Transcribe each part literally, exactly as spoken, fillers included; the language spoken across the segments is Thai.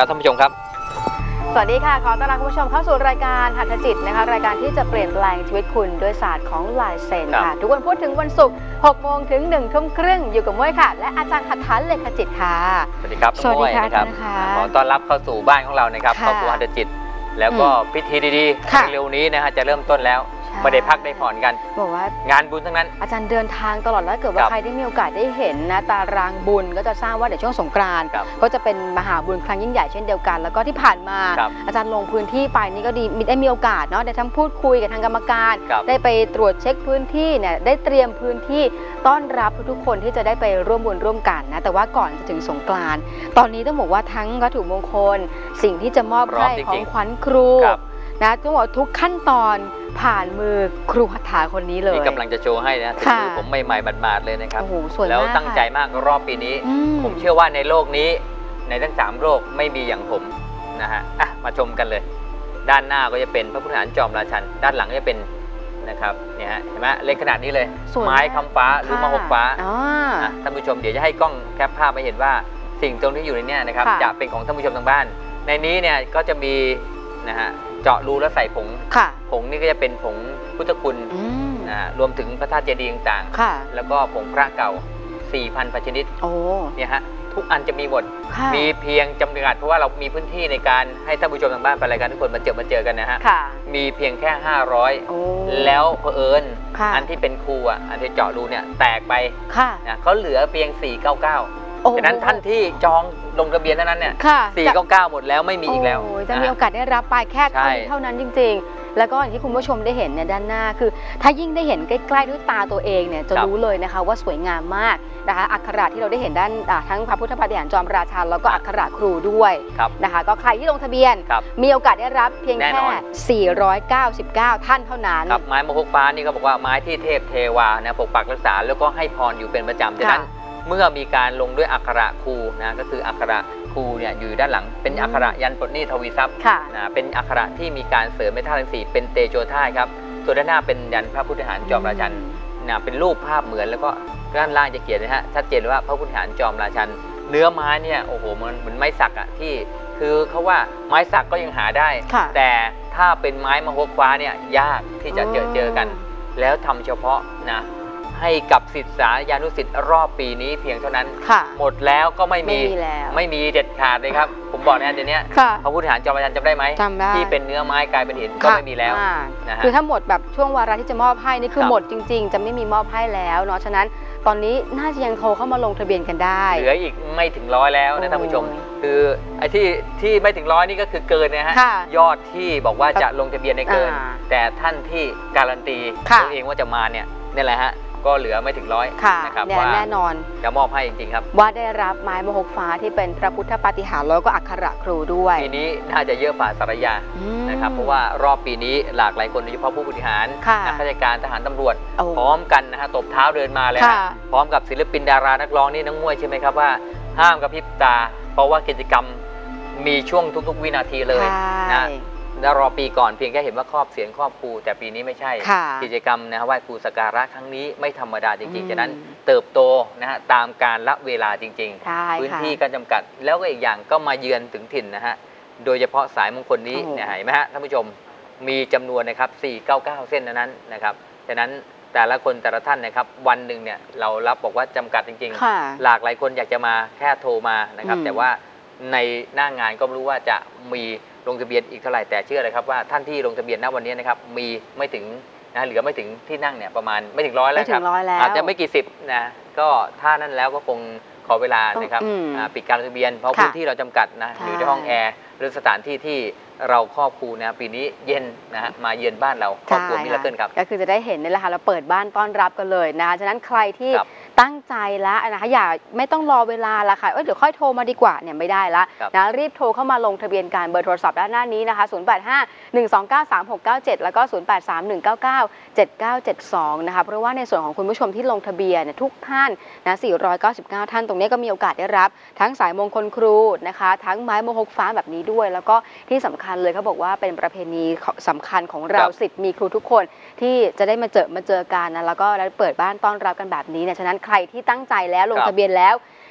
ครับท่านผู้ชมครับสวัสดีค่ะขอต้อนรับคุณผู้ชมเข้าสู่รายการหัตถจิตนะคะรายการที่จะเปลี่ยนแปลงชีวิตคุณด้วยศาสตร์ของลายเซ็นค่ะทุกวันพุธถึงวันศุกร์หกโมงถึงหนึ่งทุ่มครึ่งอยู่กับม้วยค่ะและอาจารย์หัตถะเลขจิตค่ะสวัสดีครับม้วยนะครับขอต้อนรับเข้าสู่บ้านของเรานะครับครอบครัวหัตถจิตแล้วก็พิธีดีๆเร็วนี้นะฮะจะเริ่มต้นแล้วไม่ได้พักได้ผ่อนกันบอกว่างานบุญทั้งนั้นอาจารย์เดินทางตลอดแล้วเกิดว่าใครได้มีโอกาสได้เห็นนะตารางบุญก็จะทราบว่าเดี๋ยวช่วงสงกรานต์ก็จะเป็นมหาบุญครั้งยิ่งใหญ่เช่นเดียวกันแล้วก็ที่ผ่านมาอาจารย์ลงพื้นที่ไปนี่ก็ดีได้มีโอกาสเนาะได้ทั้งพูดคุยกับทางกรรมการได้ไปตรวจเช็คพื้นที่เนี่ยได้เตรียมพื้นที่ต้อนรับทุกๆคนที่จะได้ไปร่วมบุญร่วมกันนะแต่ว่าก่อนจะถึงสงกรานต์ตอนนี้ต้องบอกว่าทั้งวัตถุมงคลสิ่งที่จะมอบให้ของขวัญครูนะต้องบอกทุกขั้นตอนผ่านมือครูหัตถาคนนี้เลยนี่กำลังจะโชว์ให้นะถึงมือผมใหม่ๆบาดๆเลยนะครับแล้วตั้งใจมากรอบปีนี้ผมเชื่อว่าในโลกนี้ในทั้งสามโลกไม่มีอย่างผมนะฮะอ่ะมาชมกันเลยด้านหน้าก็จะเป็นพระพุทธฐานจอมราชันด้านหลังก็จะเป็นนะครับเนี่ยฮะเห็นไหมเล็กขนาดนี้เลยไม้คำฟ้าหรือมหกฟ้าท่านผู้ชมเดี๋ยวจะให้กล้องแคปภาพให้เห็นว่าสิ่งตรงที่อยู่ในนี้นะครับจะเป็นของท่านผู้ชมทางบ้านในนี้เนี่ยก็จะมีนะฮะเจาะรูแล้วใส่ผงผงนี่ก็จะเป็นผงพุทธคุณรวมถึงพระธาตุเจดีย์ต่างๆแล้วก็ผงพระเก่า สี่พัน ชนิดเนี่ยฮะทุกอันจะมีหมดมีเพียงจำกัดเพราะว่าเรามีพื้นที่ในการให้ท่านผู้ชมทางบ้านไปรายการทุกคนมาเจอมาเจอกันนะฮะมีเพียงแค่ห้าร้อยแล้วเผอิญอันที่เป็นครูอ่ะอันที่เจาะรูเนี่ยแตกไปนะเขาเหลือเพียงสี่ร้อยเก้าสิบเก้าดังนั้นท่านที่จองลงทะเบียนเท่านั้นเนี่ยสี่ร้อยเก้าสิบเก้าหมดแล้วไม่มีอีกแล้วจะมีโอกาสได้รับไปแค่เท่านั้นจริงๆแล้วก็อย่างที่คุณผู้ชมได้เห็นเนี่ยด้านหน้าคือถ้ายิ่งได้เห็นใกล้ๆด้วยตาตัวเองเนี่ยจะรู้เลยนะคะว่าสวยงามมากนะคะอักขระที่เราได้เห็นด้านทั้งพระพุทธปฏิหารจอมราชันแล้วก็อักขระครูด้วยนะคะก็ใครที่ลงทะเบียนมีโอกาสได้รับเพียงแค่สี่ร้อยเก้าสิบเก้าท่านเท่านั้นไม้มโหฟ้านี่ก็บอกว่าไม้ที่เทพเทวาเนี่ยปกปักรักษาแล้วก็ให้พรอยู่เป็นประจำดังนั้นเมื่อมีการลงด้วยอักขระครูนะก็คืออักขระครูเนี่ยอยู่ด้านหลังเป็นอักขระยันปลดหนี้ทวีทรัพย์นะเป็นอักขระที่มีการเสริมเมตตาทั้งสี่เป็นเตโชธาตุครับส่วนด้านหน้าเป็นยันพระพุทธฐานจอมราชันนะเป็นรูปภาพเหมือนแล้วก็ด้านล่างจะเขียนนะฮะชัดเจนว่าพระพุทธฐานจอมราชันเนื้อไม้เนี่ยโอ้โหมันเหมือนไม้สักอ่ะที่คือเขาว่าไม้สักก็ยังหาได้แต่ถ้าเป็นไม้มโหฟ้าเนี่ยยากที่จะเจอเจอกันแล้วทำเฉพาะนะให้กับศิษย์สายานุศิษย์รอบปีนี้เพียงเท่านั้นหมดแล้วก็ไม่มีไม่มีเด็ดขาดเลยครับผมบอกนะเดี๋ยวนี้พระพุทธฐานจอมราชันจำได้ไหมที่เป็นเนื้อไม้กลายเป็นหินก็ไม่มีแล้วคือถ้าหมดแบบช่วงวาระที่จะมอบให้นี่คือหมดจริงๆจะไม่มีมอบให้แล้วเนาะฉะนั้นตอนนี้น่าจะยังโทรเข้ามาลงทะเบียนกันได้เหลืออีกไม่ถึงร้อยแล้วนะท่านผู้ชมคือไอ้ที่ที่ไม่ถึงร้อยนี่ก็คือเกินนะฮะยอดที่บอกว่าจะลงทะเบียนในเกินแต่ท่านที่การันตีตัวเองว่าจะมาเนี่ยนี่แหละฮะก็เหลือไม่ถึงร้อยนะครับว่าแน่นอนจะมอบให้จริงๆครับว่าได้รับไม้มโหฟ้าที่เป็นพระพุทธปาฏิหาริย์แล้วก็อักขระครูด้วยปีนี้น่าจะเยอะฝ่าสารยานะครับเพราะว่ารอบปีนี้หลากหลายคนโดยเฉพาะผู้บริหารนักข้าราชการทหารตำรวจพร้อมกันนะฮะตบเท้าเดินมาเลยพร้อมกับศิลปินดารานักร้องนี่น้องมวยใช่ไหมครับว่าห้ามกระพริบตาเพราะว่ากิจกรรมมีช่วงทุกๆวินาทีเลยนะแล้วรอปีก่อนเพียงแค่เห็นว่าครอบเสียงครอบครูแต่ปีนี้ไม่ใช่กิจกรรมนะไหว้ครูสักการะครั้งนี้ไม่ธรรมดาจริงๆฉะนั้นเติบโตนะฮะตามการละเวลาจริงๆพื้นที่การจำกัดแล้วก็อีกอย่างก็มาเยือนถึงถิ่นนะฮะโดยเฉพาะสายมงคลนี้เนี่ยเห็นไหมฮะท่านผู้ชมมีจำนวนนะครับสี่ร้อยเก้าสิบเก้าเส้นนั้นนะครับฉะนั้นแต่ละคนแต่ละท่านนะครับวันหนึ่งเนี่ยเรารับบอกว่าจำกัดจริงๆหลากหลายคนอยากจะมาแค่โทรมานะครับแต่ว่าในหน้างานก็ไม่รู้ว่าจะมีลงทะเบียนอีกเท่าไหร่แต่เชื่อเลยครับว่าท่านที่ลงทะเบียนณวันนี้นะครับมีไม่ถึงนะเหลือไม่ถึงที่นั่งเนี่ยประมาณไม่ถึงร้อยแล้วครับอาจจะไม่กี่สิบนะก็ถ้านั่นแล้วก็คงขอเวลานะครับปิดการลงทะเบียนเพราะพื้นที่เราจำกัดนะอยู่ในห้องแอร์หรือสถานที่ที่เราครอบครูนะปีนี้เย็นนะฮะมาเยือนบ้านเราครอบครัวมิราเคิลครับก็คือจะได้เห็นนี่แหละค่ะเราเปิดบ้านต้อนรับกันเลยนะคะฉะนั้นใครที่ตั้งใจแล้วนะคะอย่าไม่ต้องรอเวลาละค่ะเดี๋ยวค่อยโทรมาดีกว่าเนี่ยไม่ได้ละนะรีบโทรเข้ามาลงทะเบียนการเบอร์โทรศัพท์ด้านหน้านี้นะคะศูนย์ แปด ห้า หนึ่ง สอง เก้า สาม หก เก้า เจ็ดแล้วก็ศูนย์ แปด สาม หนึ่ง เก้า เก้า เจ็ด เก้า เจ็ด สองนะคะเพราะว่าในส่วนของคุณผู้ชมที่ลงทะเบียนเนี่ยทุกท่านนะสี่ร้อยเก้าสิบเก้าท่านตรงนี้ก็มีโอกาสได้รับทั้งสายมงคลครูนะคะทั้งไม้มโหฟ้าแบบนี้ด้วยแล้วก็ที่สำคัญเลยเขาบอกว่าเป็นประเพณีสำคัญของเราศิษย์มีครูทุกคนที่จะได้มาเจอมาเจอกันนะแล้วก็เปิดบ้านต้อนรับกันแบบนี้เนี่ยฉะนั้นใครที่ตั้งใจแล้วลงทะเบียนแล้ว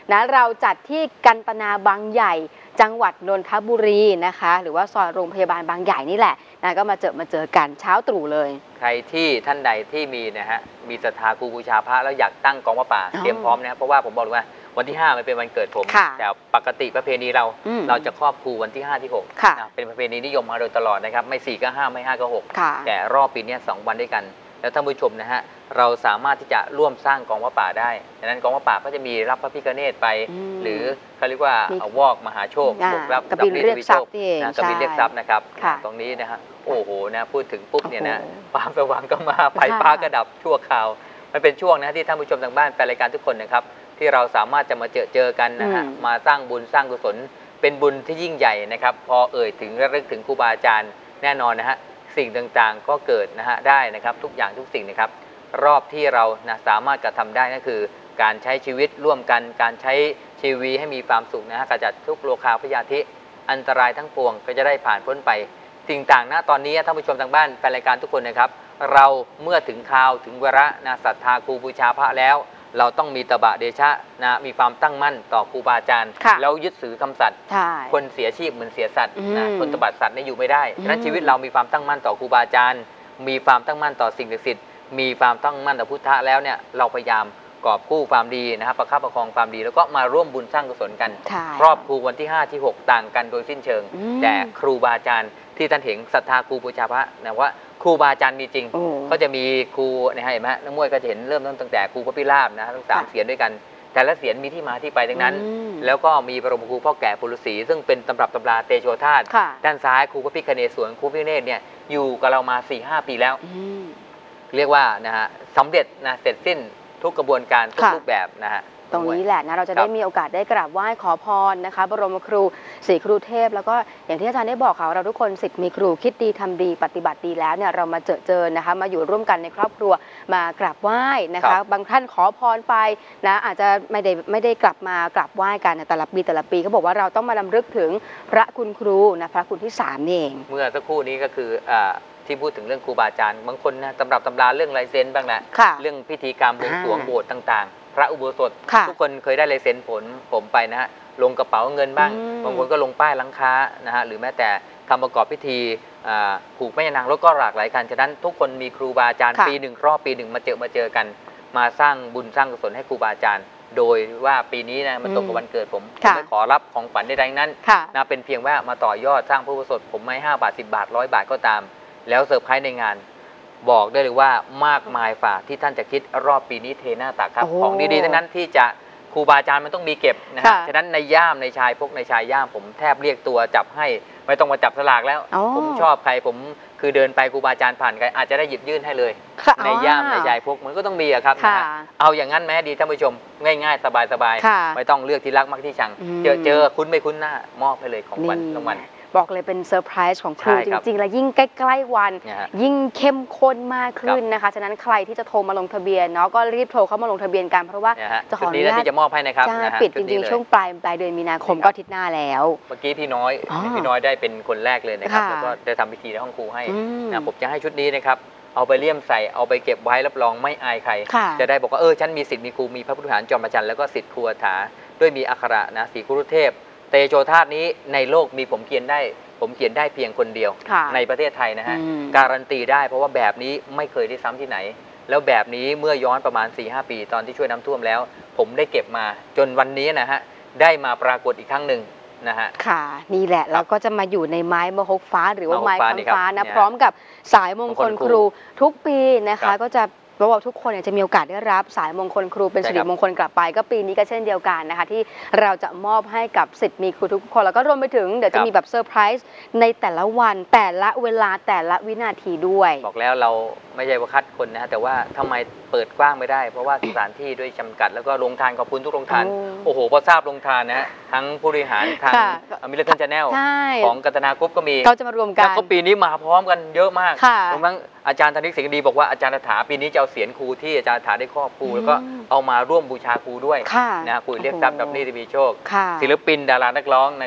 นะเราจัดที่กันตนาบางใหญ่จังหวัดนนทบุรีนะคะหรือว่าซอยโรงพยาบาลบางใหญ่นี่แหละนะก็มาเจอมาเจอกันเช้าตรู่เลยใครที่ท่านใดที่มีนะฮะมีศรัทธาครูบูชาพระแล้วอยากตั้งกองพระป่าเตรียมพร้อมนะเพราะว่าผมบอกเลยว่าวันที่ห้ามันเป็นวันเกิดผมแต่ปกติประเพณีเราเราจะครอบครูวันที่ห้าที่หกเป็นประเพณีนิยมมาโดยตลอดนะครับไม่สี่ก็ห้าไม่ห้าก็หกแต่รอบปีนี้สองวันด้วยกันแล้วท่านผู้ชมนะฮะเราสามารถที่จะร่วมสร้างกองพระป่าได้ดังนั้นกองพระป่าก็จะมีรับพระพิฆเนศไปหรือเขาเรียกว่าวอกมหาโชคบวกรับกบินเรียกทรัพย์นะกบินเรียกทรัพย์นะครับตรงนี้นะฮะโอ้โหนะพูดถึงปุ๊บเนี่ยนะความสว่างก็มาไฟฟ้าก็ดับชั่วคราวมันเป็นช่วงนะที่ท่านผู้ชมทางบ้านแฟนรายการทุกคนนะครับที่เราสามารถจะมาเจอเจอกันนะฮะมาสร้างบุญสร้างกุศลเป็นบุญที่ยิ่งใหญ่นะครับพอเอ่ยถึงระลึกถึงครูบาอาจารย์แน่นอนนะฮะสิ่งต่างๆก็เกิดนะฮะได้นะครับทุกอย่างทุกสิ่งนะครับรอบที่เรานะสามารถกระทำได้ก็คือการใช้ชีวิตร่วมกันการใช้ชีวิตให้มีความสุขนะฮะกระจัดทุกโลคาพยาธิอันตรายทั้งปวงก็จะได้ผ่านพ้นไปสิ่งต่างๆนะตอนนี้ท่านผู้ชมทางบ้านแฟนรายการทุกคนนะครับเราเมื่อถึงคราวถึงเวลานะศรัทธาครูบูชาพระแล้วเราต้องมีตบะเดชะนะมีความตั้งมั่นต่อครูบาอาจารย์แล้วยึดถือคำสัตย์คนเสียชีพเหมือนเสียสัตว์นะคนตบัดสัตว์นี่อยู่ไม่ได้ฉะนั้นชีวิตเรามีความตั้งมั่นต่อครูบาอาจารย์มีความตั้งมั่นต่อสิ่งศักดิ์สิทธิ์มีความตั้งมั่นต่อพุทธะแล้วเนี่ยเราพยายามกอบกู้ความดีนะครับประคับประคองความดีแล้วก็มาร่วมบุญสร้างกุศลกันครอบครูวันที่ห้าที่หกต่างกันโดยสิ้นเชิงแต่ครูบาอาจารย์ที่ท่านเห็นศรัทธาครูบูชาพระนะว่าครูบาอาจารย์มีจริงก็จะมีครูนะฮะเห็นไหมนักมวยก็จะเห็นเริ่มต้นตั้งแต่ครูพระพิราบนะทั้งสามเสียนด้วยกันแต่ละเสียนมีที่มาที่ไปดังนั้นแล้วก็มีบรมครูพ่อแก่ปุรุษีซึ่งเป็นตำรับตำราเตโชธาตุด้านซ้ายครูพระพิฆเนศสวนครูพิฆเนศเนี่ยอยู่กับเรามา สี่ห้า ปีแล้วเรียกว่านะฮะสำเร็จนะเสร็จสิ้นทุกกระบวนการทุกรูปแบบนะฮะตรงนี้แหละนะเราจะได้มีโอกาสได้กราบไหว้ขอพรนะคะบรมครูศรีครูเทพแล้วก็อย่างที่อาจารย์ได้บอกค่ะเราทุกคนศิษย์มีครูคิดดีทำดีปฏิบัติดีแล้วเนี่ยเรามาเจอเจอนะคะมาอยู่ร่วมกันในครอบครัวมากราบไหว้นะคะบางท่านขอพรไปนะอาจจะไม่ได้ไม่ได้กลับมากราบไหว้กันแต่ละปีแต่ละปีเขาบอกว่าเราต้องมาลำลึกถึงพระคุณครูนะพระคุณที่สามนี่เองเมื่อสักครู่นี้ก็คือที่พูดถึงเรื่องครูบาอาจารย์บางคนนะตำรับตำราเรื่องลายเซ็นบ้างแหละเรื่องพิธีกรรมบวงสรวงโบสถ์ต่างๆพระอุโบสถทุกคนเคยได้ลายเซ็นผลผมไปนะฮะลงกระเป๋าเงินบ้างบางคนก็ลงป้ายร้านค้านะฮะหรือแม้แต่คำประกอบพิธีผูกแม่นางรถก็หลากหลายกันฉะนั้นทุกคนมีครูบาอาจารย์ปีหนึ่งรอบปีหนึ่งมาเจอมาเจอกันมาสร้างบุญสร้างกุศลให้ครูบาอาจารย์โดยว่าปีนี้นะมันตรงกับวันเกิดผมผมไม่ขอรับของขวัญใดๆนั้นนะเป็นเพียงว่ามาต่อยอดสร้างพระอุโบสถผมไม่ห้าบาทสิบบาทร้อยบาทก็ตามแล้วเซอร์ไพรส์ในงานบอกได้เลยว่ามากมายฝ่าที่ท่านจะคิดรอบปีนี้เทหน้าตักครับของดีๆทั้งนั้นที่จะครูบาอาจารย์มันต้องมีเก็บนะฮะฉะนั้นในย่ามในชายพกในชายย่ามผมแทบเรียกตัวจับให้ไม่ต้องมาจับสลากแล้วผมชอบใครผมคือเดินไปครูบาอาจารย์ผ่านใครอาจจะได้หยิบยื่นให้เลยในย่ามในชายพกมันก็ต้องมีอะครับนะฮะเอาอย่างนั้นแม้ดีท่านผู้ชมง่ายๆสบายๆไม่ต้องเลือกที่รักมักที่ชังเจอเจอคุ้นไม่คุ้นหน้ามอบให้เลยของขวัญรางวัลบอกเลยเป็นเซอร์ไพรส์ของครูจริงๆและยิ่งใกล้ๆวันยิ่งเข้มข้นมากขึ้นนะคะฉะนั้นใครที่จะโทรมาลงทะเบียนเนาะก็รีบโทรเข้ามาลงทะเบียนกันเพราะว่าจะขออนุญาตที่จะมอบให้นะครับจะปิดจริงๆช่วงปลายปลายเดือนมีนาคมก็อาทิตย์หน้าแล้วเมื่อกี้พี่น้อยพี่น้อยได้เป็นคนแรกเลยนะครับแล้วก็ได้ทำพิธีในห้องครูให้นะผมจะให้ชุดนี้นะครับเอาไปเลี่ยมใส่เอาไปเก็บไว้รับรองไม่อายใครจะได้บอกว่าเออฉันมีสิทธิ์มีครูมีพระพุทธฐานจอมประจันแล้วก็สิทธิ์ครูอาถาด้วยมีอักขระนะศรีครุเทพเตโชธาตุนี้ในโลกมีผมเขียนได้ผมเขียนได้เพียงคนเดียวในประเทศไทยนะฮะการันตีได้เพราะว่าแบบนี้ไม่เคยได้ซ้ำที่ไหนแล้วแบบนี้เมื่อย้อนประมาณ สี่ห้า ปีตอนที่ช่วยน้ำท่วมแล้วผมได้เก็บมาจนวันนี้นะฮะได้มาปรากฏอีกครั้งหนึ่งนะฮะค่ะนี่แหละเราก็จะมาอยู่ในไม้มหกฟ้าหรือว่าไม้คำฟ้านะพร้อมกับสายมงคลครูทุกปีนะคะก็จะเพราะว่าทุกคนจะมีโอกาสได้รับสายมงคลครูเป็นสิริมงคลกลับไปก็ปีนี้ก็เช่นเดียวกันนะคะที่เราจะมอบให้กับศิษย์มีครูทุกคนแล้วก็รวมไปถึงเดี๋ยวจะมีแบบเซอร์ไพรส์ในแต่ละวันแต่ละเวลาแต่ละวินาทีด้วยบอกแล้วเราไม่ใช่ว่าคัดคนนะแต่ว่าทำไมเปิดกว้างไม่ได้เพราะว่าสถานที่ด้วยจำกัดแล้วก็โรงทานขอบคุณทุกโรงทานโอ้โหพอทราบโรงทานนะทั้งผู้บริหารทางมิลเลอร์ชาแนลของกัตนากรุ๊ปก็มีเขาจะมารวมกันแล้วก็ปีนี้มาพร้อมกันเยอะมากรวมทั้งอาจารย์ธนิกสิงห์ดีบอกว่าอาจารย์ถาปีนี้จะเอาเสียรครูที่อาจารย์ถาได้ครอบครูแล้วก็เอามาร่วมบูชาครูด้วยนะครูเรียกทรัพย์กับนี่ที่มีโชคศิลปินดารานักร้องนะครับ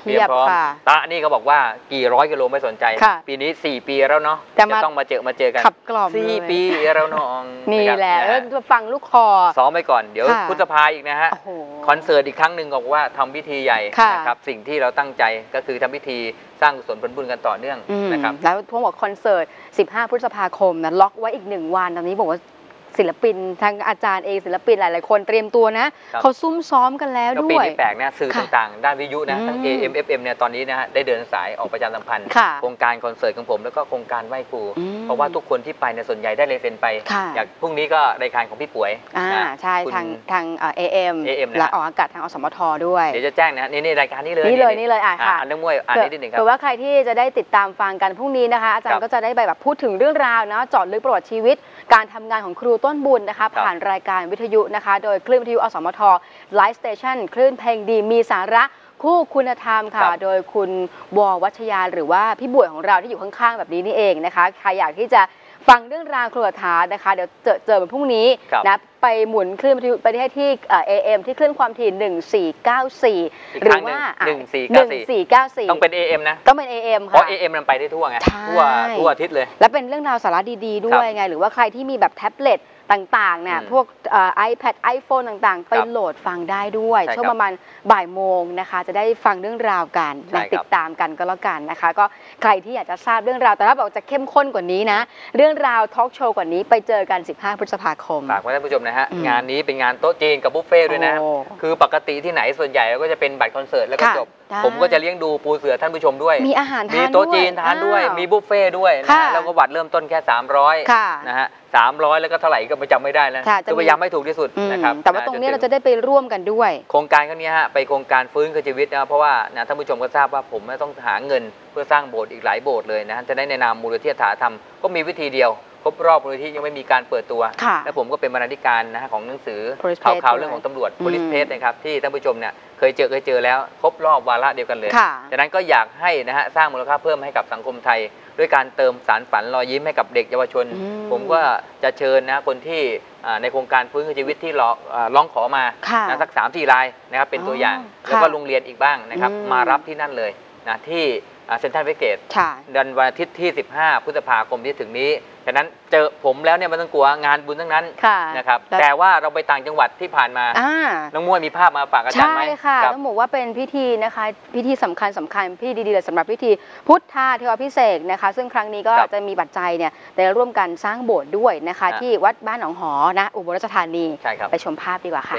เพียบค่ะตานี่เขาบอกว่ากี่ร้อยกิโลไม่สนใจปีนี้สี่ปีแล้วเนาะจะต้องมาเจอมาเจอกันขับกล่อมสี่ปีแล้วน้องนี่แหละแล้วฟังลูกคอซ้อมไปก่อนเดี๋ยวพุทธภาอีกนะฮะคอนเสิร์ตอีกครั้งหนึ่งบอกว่าทำพิธีใหญ่นะครับสิ่งที่เราตั้งใจก็คือทำพิธีสร้างกุศลผลบุญกันต่อเนื่องนะครับแล้วพวกบอกคอนเสิร์ตสิบห้าพฤษภาคมนะล็อกไว้อีกหนึ่งวันตอนนี้บอกว่าศิลปินทางอาจารย์เองศิลปินหลายๆคนเตรียมตัวนะเขาซุ่มซ้อมกันแล้วด้วยปีนี้แปลกนะสื่อต่างๆด้านวิทยุนะทั้ง เอ เอ็ม เอฟ เอ็ม เนี่ยตอนนี้นะฮะได้เดินสายออกประชาสัมพันธ์โครงการคอนเสิร์ตของผมแล้วก็โครงการไหว้ครูเพราะว่าทุกคนที่ไปในส่วนใหญ่ได้เลเซนไปอย่างพรุ่งนี้ก็รายการของพี่ป่วยอ่าใช่ทางทางเอเอ็มและออกอากาศทางอสมทด้วยเดี๋ยวจะแจ้งนะนี่นี่รายการนี้เลยนี่เลยนี่เลยอ่ะค่ะอันนึงมวยอ่านนิดนึงครับคือว่าใครที่จะได้ติดตามฟังกันพรุ่งนี้นะคะอาจารย์ก็จะได้แบบพูดถึงเรื่องราวนะเจาะลึกประวัติชีวิตการทำงานของครูต้นบุญนะคะผ่านรายการวิทยุนะคะโดยคลื่นวิทยุอสมทไลฟ์สเตชันคลื่นเพลงดีมีสาระคู่คุณธรรมค่ะโดยคุณวอวัชยาหรือว่าพี่บุ๋ยของเราที่อยู่ข้างๆแบบนี้นี่เองนะคะใครอยากที่จะฟังเรื่องราวครัวท้านะคะเดี๋ยวเจอเจอกันพรุ่งนี้นะไปหมุนคลื่นวิทยุไปที่ที่เอเอ็มที่คลื่นความถี่หนึ่งสี่เก้าสี่หรือว่าหนึ่งสี่เก้าสี่ต้องเป็น เอ เอ็ม นะต้องเป็น เอ เอ็ม ค่ะเพราะ เอ เอ็ม มันไปได้ทั่วไงทั่วทั่วอาทิตย์เลยและเป็นเรื่องราวสาระดีๆด้วยไงหรือว่าใครที่มีแบบแท็บเล็ตต่างๆเนี่ยพวกไอแพด ไอโฟน ต่างๆไปโหลดฟังได้ด้วยช่วงประมาณบ่ายโมงนะคะจะได้ฟังเรื่องราวกันติดตามกันก็แล้วกันนะคะก็ใครที่อยากจะทราบเรื่องราวแต่ถ้าบอกจะเข้มข้นกว่านี้นะเรื่องราวทอล์กโชว์กว่านี้ไปเจอกันสิบห้าพฤษภาคมฝากไว้ท่านผู้ชมนะฮะงานนี้เป็นงานโต๊ะจีนกับบุฟเฟ่ด้วยนะคือปกติที่ไหนส่วนใหญ่ก็จะเป็นบัตรคอนเสิร์ตแล้วก็จบผมก็จะเลี้ยงดูปูเสือท่านผู้ชมด้วยมีอาหารทานมีโต๊ะจีนทานด้วยมีบุฟเฟ่ด้วยนะแล้วก็บัตรเริ่มต้นแค่สามร้อยนะฮะสามร้อยแล้วก็เท่าไหร่ก็ไม่จำไม่ได้แล้วจะพยายามไม่ถูกที่สุดนะครับแต่ว่าตรงนี้เราจะได้ไปร่วมกันด้วยโครงการครั้งนี้ฮะไปโครงการฟื้นคืนชีวิตนะเพราะว่าท่านผู้ชมก็ทราบว่าผมต้องหาเงินเพื่อสร้างโบสถ์อีกหลายโบสถ์เลยนะจะได้ในนามมูลนิธิถาธรรมก็มีวิธีเดียวครบรอบมูลนิธิยังไม่มีการเปิดตัวและผมก็เป็นบรรณาธิการนะฮะของหนังสือข่าวข่าวเรื่องของตำรวจ Police Page นะครับที่ท่านผู้ชมเนี่ยเคยเจอเคยเจอแล้วครบรอบวาระเดียวกันเลยดังนั้นก็อยากให้นะฮะสร้างมูลค่าเพิ่มให้กับสังคมไทยด้วยการเติมสารฝันรอยยิ้มให้กับเด็กเยาวชนผมก็จะเชิญนะคนที่ในโครงการฟื้นคืนชีวิตที่ร้องขอมานะสัก สามถึงสี่ รายนะครับเป็นตัวอย่างแล้วก็โรงเรียนอีกบ้างนะครับมารับที่นั่นเลยนะที่เซ็นทรัลเวสเกตเดือนวันอาทิตย์ที่สิบห้าพฤษภาคมที่ถึงนี้ฉะนั้นเจอผมแล้วเนี่ยมันต้องกลัวงานบุญทั้งนั้นนะครับแต่ว่าเราไปต่างจังหวัดที่ผ่านมาน้องมวยมีภาพมาฝากอาจารย์ไหมใช่ค่ะต้องบอกว่าเป็นพิธีนะคะพิธีสำคัญสำคัญพิธีดีๆเลยสำหรับพิธีพุทธาเทวพิเศษนะคะซึ่งครั้งนี้ก็จะมีปัจจัยเนี่ยได้ร่วมกันสร้างโบสถ์ด้วยนะคะที่วัดบ้านหนองหอนะอุบลราชธานีไปชมภาพดีกว่าค่ะ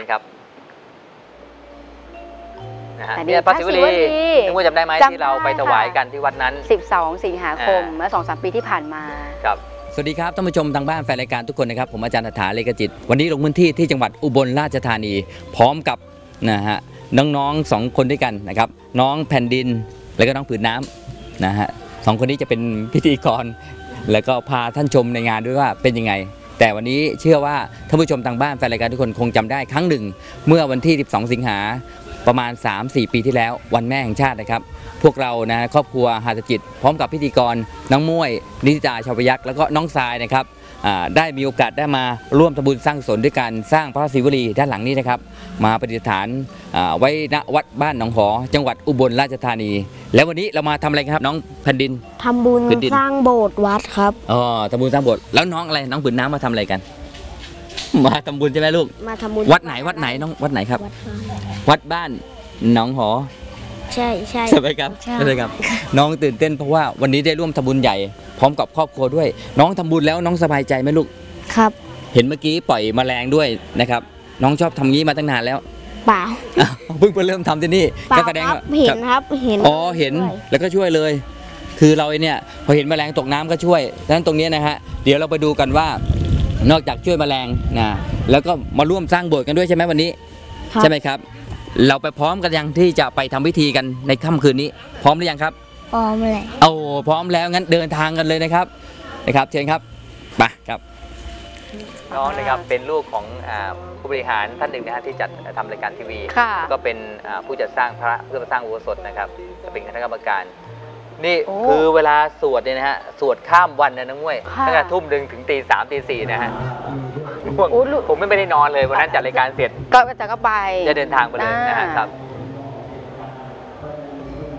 นะฮะเนี่ยพระศิวลีนึกว่าจำได้ไหมที่เราไปถวายกันที่วัดนั้นสิบสองสิงหาคมเมื่อ สองถึงสาม ปีที่ผ่านมาครับสวัสดีครับท่านผู้ชมทางบ้านแฟนรายการทุกคนนะครับผมอาจารย์ถาเลขจิตวันนี้ลงพื้นที่ที่จังหวัดอุบลราชธานีพร้อมกับนะฮะน้องๆสองคนด้วยกันนะครับน้องแผ่นดินแล้วก็น้องผืนน้ำนะฮะสองคนนี้จะเป็นพิธีกรแล้วก็พาท่านชมในงานด้วยว่าเป็นยังไงแต่วันนี้เชื่อว่าท่านผู้ชมทางบ้านแฟนรายการทุกคนคงจำได้ครั้งหนึ่งเมื่อวันที่สิบสองสิงหาประมาณ สามถึงสี่ ปีที่แล้ววันแม่แห่งชาตินะครับพวกเรานะครอบครัวหาสจิตพร้อมกับพิธีกรน้องม้วยนิติตาชาวพยัคฆ์แล้วก็น้องทรายนะครับได้มีโอกาสได้มาร่วมทำบุญสร้างกุศลด้วยการสร้างพระศิวลีด้านหลังนี้นะครับมาประดิษฐานไว้ณวัดบ้านหนองหอจังหวัดอุบลราชธานีแล้ววันนี้เรามาทำอะไรครับน้องแผ่นดินทำบุญสร้างโบสถ์วัดครับอ๋อทำบุญสร้างโบสถ์แล้วน้องอะไรน้องผืนน้ำมาทำอะไรกันมาทำบุญใช่ไหมลูกมาทำบุญวัดไหนวัดไหนน้องวัดไหนครับวัดบ้านหนองหอใช่ใช่ใช่ไหมครับใช่ครับน้องตื่นเต้นเพราะว่าวันนี้ได้ร่วมทำบุญใหญ่พร้อมกับครอบครัวด้วยน้องทำบุญแล้วน้องสบายใจไหมลูกครับเห็นเมื่อกี้ปล่อยแมลงด้วยนะครับน้องชอบทำงี้มาตั้งนานแล้วเปล่าเพิ่งเริ่มทำที่นี่ก็แสดงว่าเห็นครับเห็นอ๋อเห็นแล้วก็ช่วยเลยคือเราเนี่ยพอเห็นแมลงตกน้ำก็ช่วยดังนั้นตรงนี้นะฮะเดี๋ยวเราไปดูกันว่านอกจากช่วยแมลงนะแล้วก็มาร่วมสร้างโบสถ์กันด้วยใช่ไหมวันนี้ใช่ไหมครับเราไปพร้อมกันยังที่จะไปทำพิธีกันในค่ำคืนนี้พร้อมหรือยังครับพร้อมแล้วโอ้พร้อมแล้วงั้นเดินทางกันเลยนะครับนะครับเชิญครับไปครับน้องนะครับเป็นลูกของผู้บริหารท่านหนึ่งนะฮะที่จัดทำรายการทีวีก็เป็นผู้จัดสร้างพระเพื่อสร้างอุโบสถนะครับเป็นคณะกรรมการนี่คือเวลาสวดเนี่ยนะฮะสวดข้ามวันนะน้องม้วยตั้งแต่ทุ่มหนึ่งถึงตีสามตีสี่นะฮะผมไม่ได้นอนเลยวันนั้นจัดรายการเสร็จก็จะก็ไปจะเดินทางไปเลยนะครับ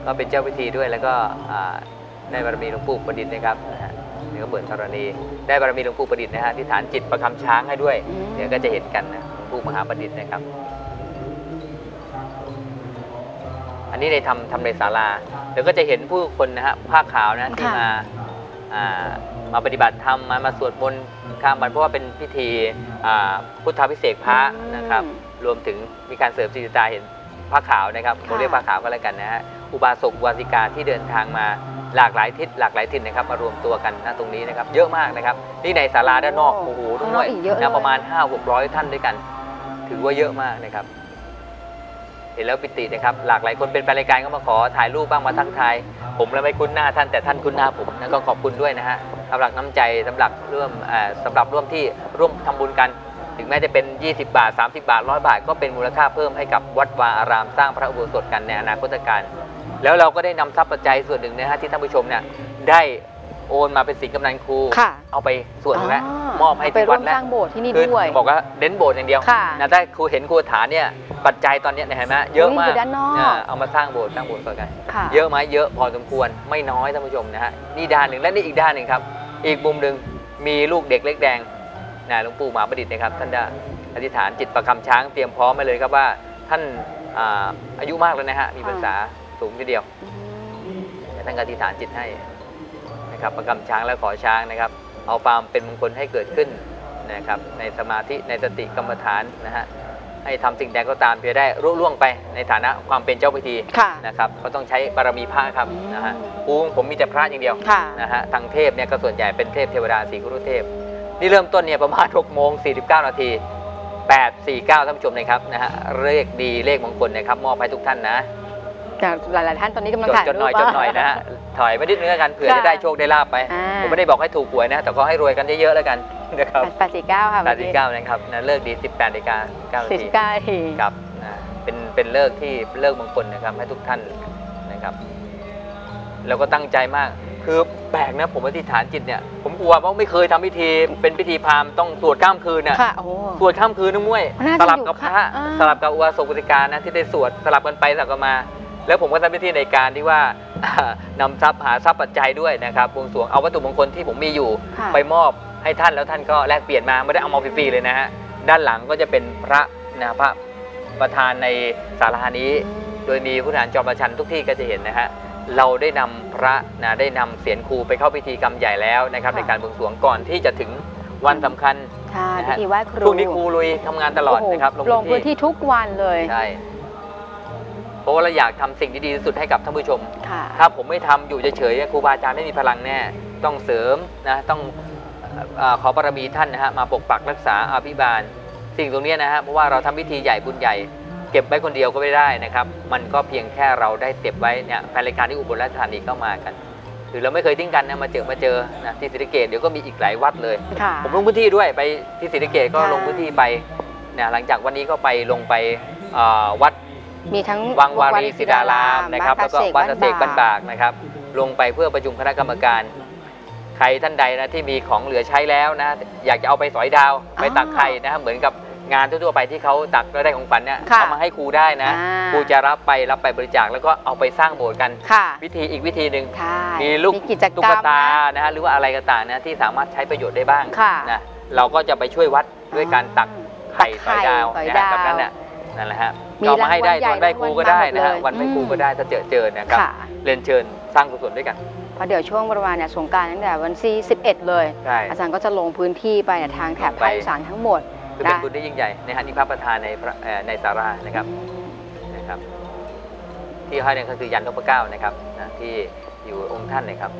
ก็เป็นเจ้าพิธีด้วยแล้วก็ได้บารมีหลวงปู่ประดิษฐ์นะครับนี่ก็เปิดธรณีได้บารมีหลวงปู่ประดิษฐ์นะฮะที่ฐานจิตประคำช้างให้ด้วยเดี๋ยวก็จะเห็นกันนะหลวงปู่มหาประดิษฐ์นะครับอันนี้ในทำทำในศาลาเดี๋ยวก็จะเห็นผู้คนนะฮะผ้าขาวนะที่มามาปฏิบัติธรรมมามาสวดมนต์ข้ามวันเพราะว่าเป็นพิธีพุทธาภิเษกพระนะครับรวมถึงมีการเสริมจิตตาเห็นผ้าขาวนะครับเราเรียกผ้าขาวก็แล้วกันนะฮะอุบาสกอุบาสิกาที่เดินทางมาหลากหลายทิศหลากหลายถิ่นนะครับมารวมตัวกันนะตรงนี้นะครับเยอะมากนะครับนี่ในศาลาด้านนอกโอ้โหด้วยนะประมาณ ห้าหกร้อย ท่านด้วยกันถือว่าเยอะมากนะครับเห็นแล้วปิตินะครับหลากหลายคนเป็นแฟนรายการก็มาขอถ่ายรูปบ้างมาทักทายผมแล้วไม่คุ้นหน้าท่านแต่ท่านคุ้นหน้าผมนะก็ขอบคุณด้วยนะฮะสำหรับน้ำใจสำหรับร่วมสำหรับร่วมที่ร่วมทำบุญกันถึงแม้จะเป็นยี่สิบบาทสามสิบบาทร้อยบาทก็เป็นมูลค่าเพิ่มให้กับวัดวาอารามสร้างพระอุโบสถกันในอนาคตการแล้วเราก็ได้นำทรัพย์ปัจจัยส่วนหนึ่งนะฮะที่ท่านผู้ชมเนี่ยได้โอนมาเป็นสินกำนันครูเอาไปส่วนแล้วมอบให้ที่วัดแล้วคือบอกว่าเน้นโบสถ์อย่างเดียวนะถ้าครูเห็นครูฐานเนี่ยปัจจัยตอนนี้เห็นไหมเยอะมากเอามาสร้างโบสถ์สร้างโบสถ์กันเยอะไหมเยอะพอสมควรไม่น้อยท่านผู้ชมนะฮะนี่ด้านหนึ่งและนี่อีกด้านหนึ่งครับอีกมุมหนึ่งมีลูกเด็กเล็กแดงนะหลวงปู่มหาประดิษฐ์นะครับท่านได้อธิษฐานจิตประคำช้างเตรียมพร้อมไปเลยครับว่าท่านอายุมากแล้วนะฮะมีพรรษาสูงทีเดียวท่านอธิษฐานจิตให้นะครับประคำช้างและขอช้างนะครับเอาความเป็นมงคลให้เกิดขึ้นนะครับในสมาธิในสติกรรมฐานนะฮะให้ทำสิ่งใดก็ตามเพื่อได้รุ่งร่วงไปในฐานะความเป็นเจ้าพิธีนะครับก็ต้องใช้บารมีพระครับนะฮะปูผมมีแต่พระอย่างเดียวนะฮะทางเทพเนี่ยก็ส่วนใหญ่เป็นเทพเทวดาสีกุรุเทพนี่เริ่มต้นเนี่ยประมาณหกโมงสี่สิบเก้านาทีแปดสี่เก้าท่านผู้ชมนะครับนะฮะเลขดีเลขมงคลนะครับมอบให้ทุกท่านนะหลายๆท่านตอนนี้กำลังถ่ายรูปจดหน่อยจดหน่อยนะฮะถอยไม่ดิ้นเนื้อกันเผื่อจะได้โชคได้ลาบไปผมไม่ได้บอกให้ถูกหวยนะแต่ก็ให้รวยกันเยอะๆแล้วกันนะครับแปดสี่เก้าค่ะแปดสี่เก้านะครับนะเลิกดีสิบแปดนาฬิกาเก้านาทีสิบเก้านาทีครับนะเป็นเป็นเลิกที่เลิกมงคลนะครับให้ทุกท่านนะครับแล้วก็ตั้งใจมากคือแปลกนะผมอธิษฐานจิตเนี่ยผมกลัวเพราะไม่เคยทำพิธีเป็นพิธีพราหมณ์ต้องสวดข้ามคืนน่ะสวดข้ามคืนนึกมวยสลับกับพระสลับกับอุบาสกอุบาสิกานะที่ได้สวดสลับกันไปสลับกันมาแล้วผมก็ทำพิธีในการที่ว่านำทรัพย์หาทรัพย์ปัจจัยด้วยนะครับบวงสรวงเอาวัตถุมงคลที่ผมมีอยู่ไปมอบให้ท่านแล้วท่านก็แลกเปลี่ยนมาไม่ได้เอามาฟรีๆเลยนะฮะด้านหลังก็จะเป็นพระนะพระประธานในศาลานี้โดยมีผู้ทหารจอมราชันทุกที่ก็จะเห็นนะฮะเราได้นำพระนะได้นำเศียรครูไปเข้าพิธีกรรมใหญ่แล้วนะครับในการบวงสรวงก่อนที่จะถึงวันสำคัญพิธีไหว้ครูช่วงนี้ครูลุยทำงานตลอดนะครับลงพื้นที่ทุกวันเลยใช่เพราะว่าเราอยากทำสิ่งที่ดีที่สุดให้กับท่านผู้ชมถ้าผมไม่ทำอยู่เฉยๆครูบาอาจารย์ไม่มีพลังแน่ต้องเสริมนะต้องขอบารมีท่านนะฮะมาปกปักรักษาอภิบาลสิ่งตรงนี้นะฮะเพราะว่าเราทำพิธีใหญ่บุญใหญ่เก็บไว้คนเดียวก็ไม่ได้นะครับมันก็เพียงแค่เราได้เก็บไว้เนี่ยแฟนรายการที่อุบลราชธานีก็มากันคือเราไม่เคยทิ้งกันนะมาเจอมาเจอนะที่ศรีสะเกษเดี๋ยวก็มีอีกหลายวัดเลยผมลงพื้นที่ด้วยไปที่ศรีสะเกษก็ลงพื้นที่ไปเนี่ยหลังจากวันนี้ก็ไปลงไปวัดมีทั้งวังวารีศิดารามนะครับแล้วก็วัดเสกบ้านบากนะครับลงไปเพื่อประชุมคณะกรรมการใครท่านใดนะที่มีของเหลือใช้แล้วนะอยากจะเอาไปสอยดาวไปตักไข่นะครับเหมือนกับงานทั่วๆไปที่เขาตักแล้วได้ของฝันเนี่ยเอามาให้ครูได้นะครูจะรับไปรับไปบริจาคแล้วก็เอาไปสร้างโบสถ์กันวิธีอีกวิธีหนึ่งมีลูกตุ๊กตานะฮะหรือว่าอะไรก็ตามนะที่สามารถใช้ประโยชน์ได้บ้างนะเราก็จะไปช่วยวัดด้วยการตักไข่สอยดาวนะครับนั่นแหละนั่นแหละฮะเรามาให้ได้ตอนได้ครูก็ได้นะฮะวันไม่ครูก็ได้ถ้าเจอเจอนะครับเรียนเชิญสร้างกุศลด้วยกันเพราะเดี๋ยวช่วงประมาณเนี่ยสงกรานต์ตั้งแต่วันที่สิบเอ็ดเลยอาจารย์ก็จะลงพื้นที่ไปในทางแถบภาคอีสานทั้งหมดคือเป็นบุญที่ยิ่งใหญ่ในฮานิพระประธานในในสารานะครับนะครับที่ให้เนี่ยก็คือยันนพเก้านะครับนะที่อยู่องค์ท่านนะครับ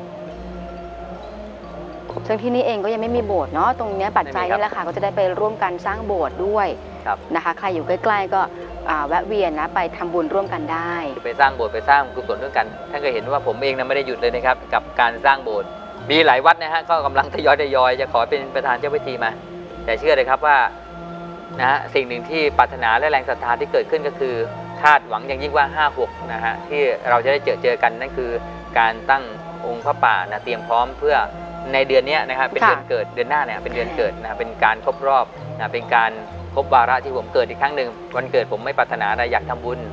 ซึ่งที่นี่เองก็ยังไม่มีโบสถ์เนาะตรงนี้ปัจจัยนี่แหละค่ะก็จะได้ไปร่วมกันสร้างโบสถ์ด้วยนะคะใครอยู่ใกล้ๆก็แวะเวียนนะไปทำบุญร่วมกันได้ไปสร้างโบสถ์ไปสร้างกุศลด้วยกันท่านก็เห็นว่าผมเองนะไม่ได้หยุดเลยนะครับกับการสร้างโบสถ์มีหลายวัดนะฮะก็กำลังทยอยทยอยจะขอเป็นประธานเจ้าพิธีมาแต่เชื่อเลยครับว่านะฮะสิ่งหนึ่งที่ปรารถนาและแรงศรัทธาที่เกิดขึ้นก็คือคาดหวังอย่างยิ่งว่าห้าหกนะฮะที่เราจะได้เจอเจอกันนั่นคือการตั้งองค์พระป่านะเตรียมพร้อมเพื่อในเดือนนี้นะครับเป็นเดือนเกิดเดือนหน้าเนี่ยเป็นเดือนเกิดนะเป็นการครบรอบนะเป็นการครบวาระที่ผมเกิดอีกครั้งหนึ่งวันเกิดผมไม่ปรารถนาอะไรอยากทำบุญ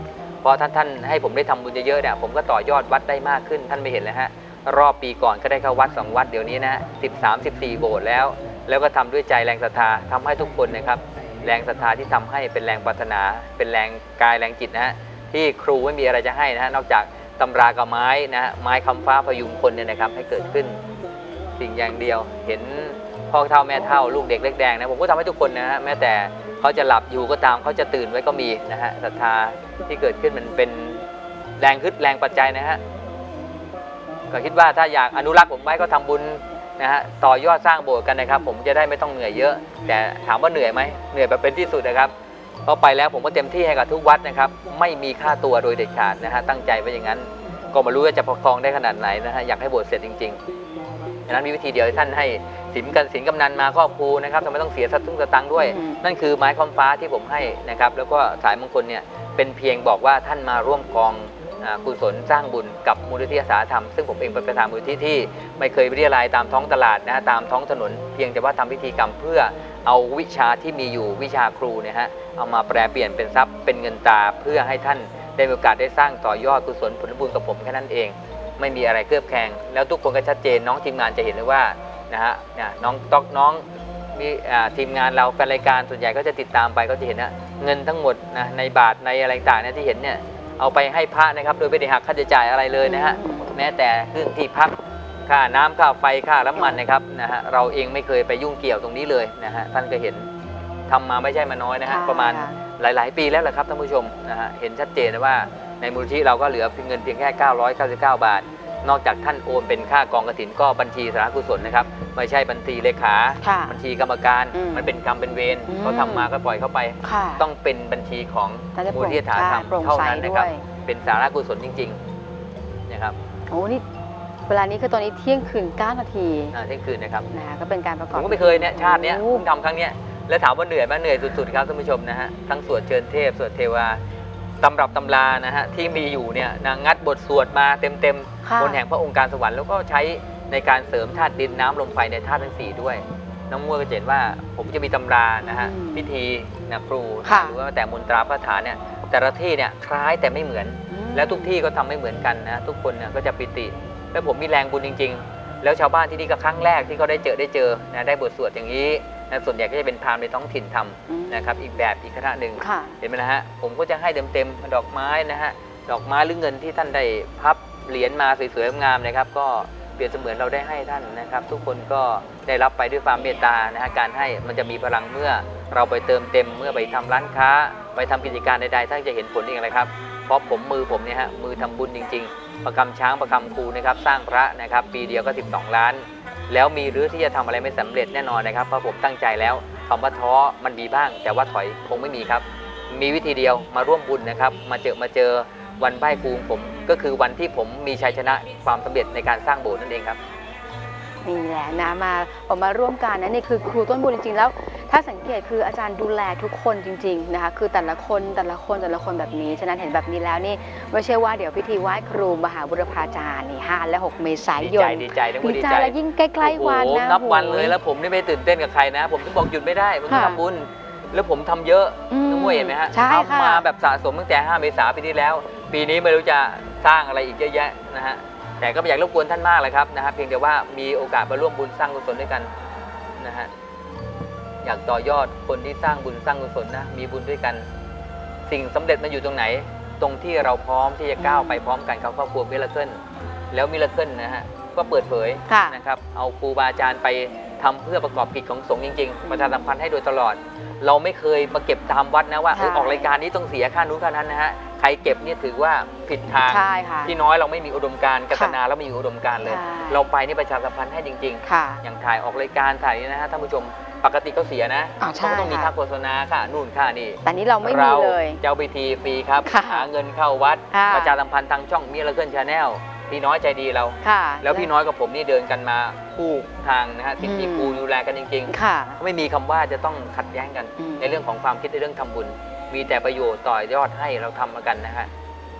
พอท่านท่านให้ผมได้ทำบุญเยอะๆเนี่ยผมก็ต่อยอดวัดได้มากขึ้นท่านไม่เห็นเลยฮะรอบปีก่อนก็ได้เข้าวัดสองวัดเดี๋ยวนี้นะสิบสามสิบสี่โบสถ์แล้วแล้วก็ทำด้วยใจแรงศรัทธาทำให้ทุกคนนะครับแรงศรัทธาที่ทำให้เป็นแรงปรารถนาเป็นแรงกายแรงจิตนะฮะที่ครูไม่มีอะไรจะให้นะฮะนอกจากตำรากับไม้นะฮะไม้คำฟ้าพยุงคนเนี่ยนะครับให้เกิดขึ้นสิ่งอย่างเดียวเห็นพ่อเฒ่าแม่เฒ่าลูกเด็กเล็กแดงนะผมก็ทำให้ทุกคนนะฮะแม้แต่เขาจะหลับอยู่ก็ตามเขาจะตื่นไว้ก็มีนะฮะศรัทธาที่เกิดขึ้นมันเป็นแรงฮึดแรงปัจจัยนะฮะก็คิดว่าถ้าอยากอนุรักษ์ผมไว้ก็ทำบุญนะฮะต่อยอดสร้างโบสถ์กันนะครับผมจะได้ไม่ต้องเหนื่อยเยอะแต่ถามว่าเหนื่อยไหมเหนื่อยแบบเป็นที่สุดนะครับพอไปแล้วผมก็เต็มที่ให้กับทุกวัดนะครับไม่มีค่าตัวโดยเด็ดขาดนะฮะตั้งใจไว้อย่างนั้นก็มารู้ว่าจะประคองได้ขนาดไหนนะฮะอยากให้โบสถ์เสร็จจริงๆฉะนั้นมีวิธีเดียวที่ท่านให้สินกันสินกำนันมาครอบครูนะครับทำไมต้องเสียสัตว์ตุ้งสตังค์ด้วยนั่นคือไม้คำฟ้าที่ผมให้นะครับแล้วก็สายมงคลเนี่ยเป็นเพียงบอกว่าท่านมาร่วมกองกุศลสร้างบุญกับมูลนิธิอาสาธรรมซึ่งผมเองเป็นประธานมูลนิธิที่ไม่เคยเรียรายตามท้องตลาดนะฮะตามท้องถนนเพียงแต่ว่าทำพิธีกรรมเพื่อเอาวิชาที่มีอยู่วิชาครูเนี่ยฮะเอามาแปลเปลี่ยนเป็นทรัพย์เป็นเงินตราเพื่อให้ท่านได้มีโอกาสได้สร้างต่อยอดกุศลผลบุญกับผมแค่นั้นเองไม่มีอะไรเคลือบแคลงแล้วทุกคนก็ชัดเจนน้องทีมงานจะเห็นเลยว่านะฮะน้องต๊อกน้องมีทีมงานเราแฟนรายการส่วนใหญ่ก็จะติดตามไปก็จะเห็นนะเงินทั้งหมดนะในบาทในอะไรต่างๆเนี่ยที่เห็นเนี่ยเอาไปให้พระนะครับโดยไม่ได้หักค่าใช้จ่ายอะไรเลยนะฮะแม้แต่เรื่องที่พักค่าน้ำค่าไฟค่าน้ำมันนะครับนะฮะเราเองไม่เคยไปยุ่งเกี่ยวตรงนี้เลยนะฮะท่านก็เห็นทำมาไม่ใช่มาน้อยนะฮะประมาณหลายๆปีแล้วแหละครับท่านผู้ชมนะฮะเห็นชัดเจนนะว่าในมูลนิธิเราก็เหลือเงินเพียงแค่เก้าร้อยเก้าสิบเก้าบาทนอกจากท่านโอนเป็นค่ากองกฐินก็บัญชีสาธารณกุศลนะครับไม่ใช่บัญชีเลขาบัญชีกรรมการมันเป็นกรรมเป็นเวรเขาทำมาก็ปล่อยเข้าไปต้องเป็นบัญชีของมูลนิธิอาสาธรรมเท่านั้นนะครับเป็นสาธารณกุศลจริงๆนะครับโอ้นี่เวลานี้คือตอนนี้เที่ยงคืนเก้านาทีเที่ยงคืนนะครับนะก็เป็นการประกอบผมก็ไม่เคยเนี่ยชาติเนี้ยเพิ่งทำครั้งเนี้ยแล้วถามว่าเหนื่อยไหมเหนื่อยสุดๆครับท่านผู้ชมนะฮะทั้งสวดเชิญเทพสวดเทวาตำรับตำรานะฮะที่มีอยู่เนี่ยนางงัดบทสวดมาเต็มๆบนแห่งพระองค์การสวรรค์แล้วก็ใช้ในการเสริมธาตุดินน้ำลมไฟในธาตุทั้งสี่ด้วยน้องมัวก็เห็นว่าผมจะมีตำรานะฮะพิธีนะครูหรือว่าแต่มนตราพระฐานเนี่ยแต่ละที่เนี่ยคล้ายแต่ไม่เหมือนแล้วทุกที่ก็ทำไม่เหมือนกันนะทุกคนเนี่ยก็จะปิติแล้วผมมีแรงบุญจริงๆแล้วชาวบ้านที่นี่ก็ครั้งแรกที่เขาได้เจอได้เจอนะได้บทสวดอย่างนี้นะส่วนใหญ่ก็จะเป็นพราหมณ์ในท้องถิ่นทำนะครับอีกแบบอีกคณะหนึ่งเห็นไหมนะฮะผมก็จะให้เต็มๆดอกไม้นะฮะดอกไม้หรือเงินที่ท่านได้พับเหรียญมาสวยๆงามๆนะครับก็เปรียบเสมือนเราได้ให้ท่านนะครับทุกคนก็ได้รับไปด้วยความเมตตานะฮะการให้มันจะมีพลังเมื่อเราไปเติมเต็มเมื่อไปทำร้านค้าไปทำกิจการใดๆท่านจะเห็นผลเองเลยครับเพราะผมมือผมเนี่ยฮะมือทำบุญจริงๆประกำช้างประกำครูนะครับสร้างพระนะครับปีเดียวก็สิบสองล้านแล้วมีหรือที่จะทำอะไรไม่สำเร็จแน่นอนนะครับเพราะผมตั้งใจแล้วคำว่าท้อมันมีบ้างแต่ว่าถอยคงไม่มีครับมีวิธีเดียวมาร่วมบุญนะครับมาเจอมาเจอวันไหว้ครูผมก็คือวันที่ผมมีชัยชนะความสำเร็จในการสร้างโบสถ์นั่นเองครับนี่แหละนะมาออกมาร่วมกันนะนี่คือครูต้นบุญจริงๆแล้วถ้าสังเกตคืออาจารย์ดูแลทุกคนจริงๆนะคะคือแต่ละคนแต่ละคนแต่ละคนแบบนี้ฉะนั้นเห็นแบบนี้แล้วนี่ไม่ใช่ว่าเดี๋ยวพิธีไหว้ครูมหาบุรพาจารย์นี่ห้าและหกเมษายนดีใจดีใจแล้วยิ่งใกล้ๆวันนะนับวันเลยแล้วผมนี่ไม่ตื่นเต้นกับใครนะผมถึงบอกหยุดไม่ได้ผมทำบุญแล้วผมทำเยอะน้องมวยเห็นไหมฮะทำมาแบบสะสมตั้งแต่ห้าเมษายนปีที่แล้วปีนี้ไม่รู้จะสร้างอะไรอีกเยอะแยะนะฮะแต่ก็ไม่อยากรบกวนท่านมากเลยครับนะฮะเพียงแต่ว่ามีโอกาสมาร่วมบุญสร้างกุศลด้วยกันนะฮะอยากต่อยอดคนที่สร้างบุญสร้างกุศลนะมีบุญด้วยกันสิ่งสำเร็จมันอยู่ตรงไหนตรงที่เราพร้อมที่จะก้าวไปพร้อมกันเขาครอบครัวมิราเคิลแล้วมิราเคิลนะฮะก็เปิดเผยนะครับเอาครูบาอาจารย์ไปทำเพื่อประกอบกิจของสงฆ์จริงๆประชาสัมพันธ์ให้โดยตลอดเราไม่เคยมาเก็บตามวัดนะว่าออกรายการนี้ต้องเสียค่านู้นค่านั้นนะฮะใครเก็บนี่ถือว่าผิดทางที่น้อยเราไม่มีอุดมการณ์กัตนาแล้วไม่มีอุดมการณ์เลยเราไปนี่ประชาสัมพันธ์ให้จริงๆอย่างถ่ายออกรายการถ่ายนี่นะฮะท่านผู้ชมปกติเขาเสียนะเขาต้องมีค่าโฆษณาค่ะนู่นค่านี่แต่นี้เราไม่มีเลยเจ้าพิธีฟรีครับหาเงินเข้าวัดประชาสัมพันธ์ทางช่องมิราเคิลชาแนลพี่น้อยใจดีเราแล้วพี่น้อยกับผมนี่เดินกันมาคู่ทางนะฮะสิทธิครูดูแลกันจริงๆไม่มีคำว่าจะต้องขัดแย้งกันในเรื่องของความคิดในเรื่องทำบุญมีแต่ประโยชน์ต่อยอดให้เราทำมากันนะฮะ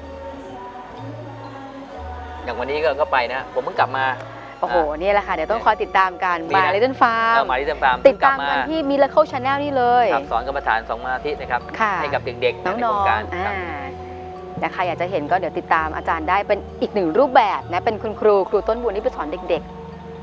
อย่างวันนี้ก็ไปนะผมเพิ่งกลับมาโอ้โหนี่แหละค่ะเดี๋ยวต้องคอยติดตามกันมาลิตเติ้ลฟาร์มมาลิตเติ้ลฟาร์มติดตามกันที่มิราเคิลชาแนลนี่เลยสอนกรรมฐานสองอาทิตย์นะครับให้กับเด็กๆน้องๆแต่ใครอยากจะเห็นก็เดี๋ยวติดตามอาจารย์ได้เป็นอีกหนึ่งรูปแบบนะเป็นคุณครูครูต้นบุญที่ไปสอนเด็กๆ